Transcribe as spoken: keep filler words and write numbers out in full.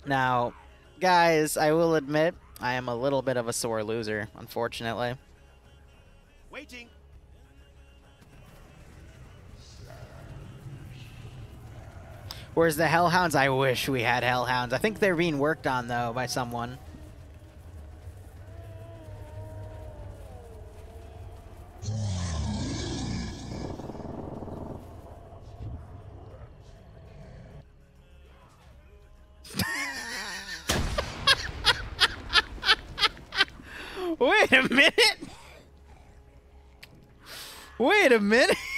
Now, guys, I will admit I am a little bit of a sore loser, unfortunately. Waiting. Whereas the Hellhounds, I wish we had Hellhounds. I think they're being worked on, though, by someone. Wait a minute! Wait a minute!